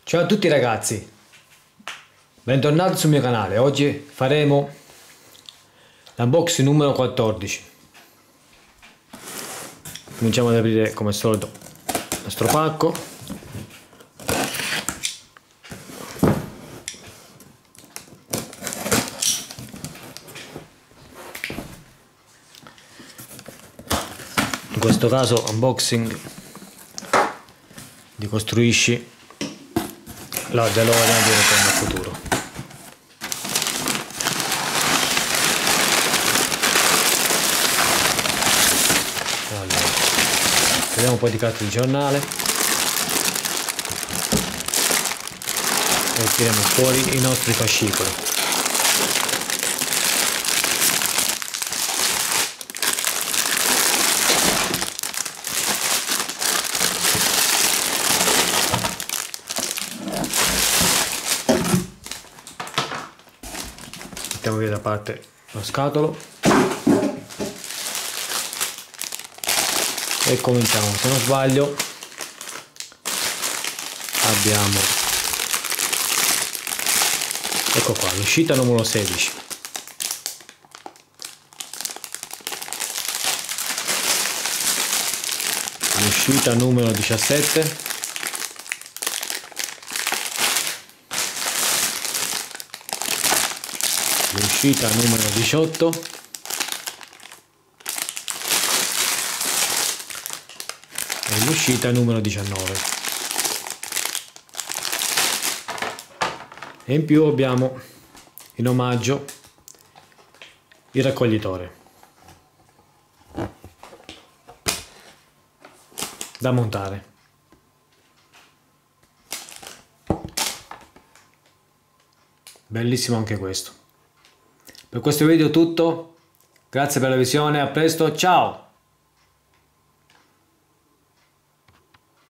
Ciao a tutti ragazzi, bentornati sul mio canale. Oggi faremo l'unboxing numero 14. Cominciamo ad aprire come al solito il nostro pacco. In questo caso unboxing di Costruisci la DeLorean di Ritorno al Futuro. Allora, prendiamo un po' di carta di giornale e tiriamo fuori i nostri fascicoli. Mettiamo via da parte lo scatolo e cominciamo. Se non sbaglio abbiamo, ecco qua, l'uscita numero 16. L'uscita numero 17. L'uscita numero 18 e l'uscita numero 19, e in più abbiamo in omaggio il raccoglitore da montare. Bellissimo anche questo. Per questo video è tutto, grazie per la visione, a presto, ciao!